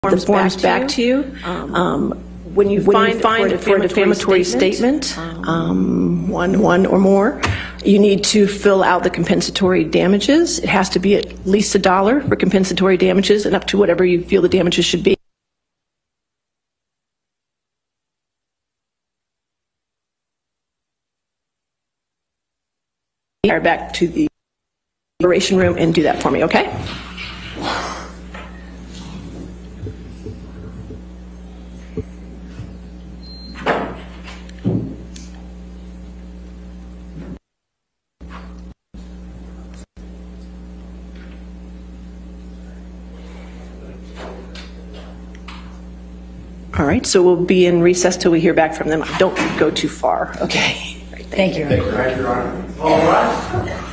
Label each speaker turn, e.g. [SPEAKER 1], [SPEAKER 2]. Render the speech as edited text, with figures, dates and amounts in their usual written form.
[SPEAKER 1] forms back to you. When you find for a defamatory statement, one or more, you need to fill out the compensatory damages. It has to be at least $1 for compensatory damages and up to whatever you feel the damages should be. Back to the deliberation room and do that for me, okay? All right, so we'll be in recess till we hear back from them. Don't go too far, okay?
[SPEAKER 2] Thank you.
[SPEAKER 3] Thank you, Your Honor. All right.